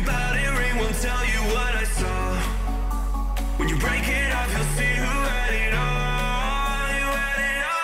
about it, ring won't tell you what I saw. When you break it off, you'll see who had it all. You had it all.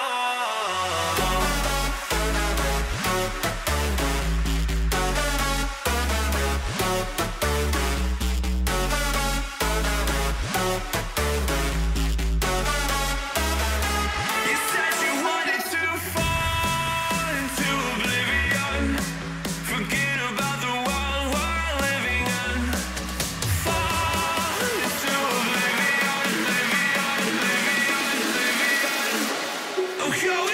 You said you wanted to fall into oblivion. Forget about the world we're living in. Fall into oblivion, oblivion, oblivion, oblivion. Oh, going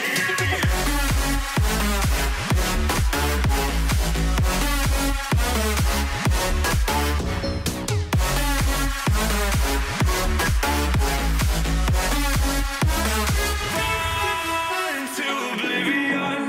fall into oblivion.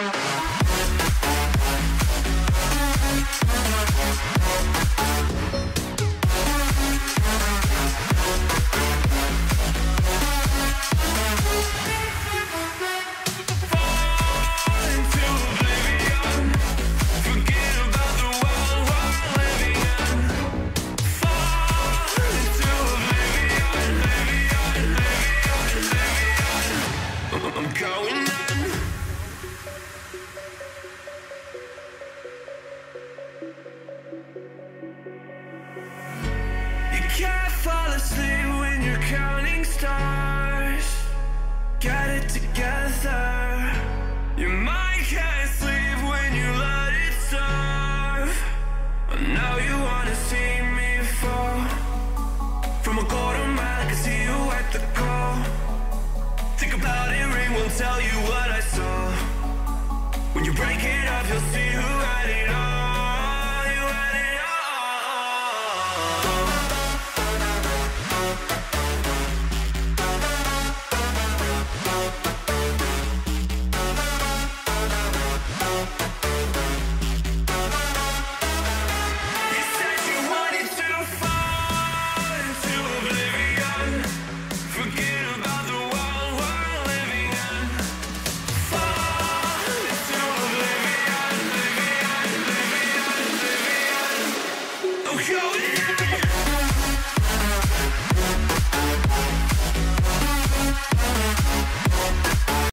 Fall into oblivion. Forget about the world we're living in. Fall into oblivion, oblivion, oblivion, oblivion. I'm going in. You can't fall asleep when you're counting stars. Get it together. Your mind can't sleep when you let it serve. Now you wanna see me fall. From a quarter mile, I can see you at the call. Think about it, ring won't tell you what I saw. When you break it up, you'll see who had it all. You had it all. You said you wanted to fall into oblivion. Forget about the world we're living in. Fall into oblivion, oblivion, oblivion, oblivion. Oh, going in.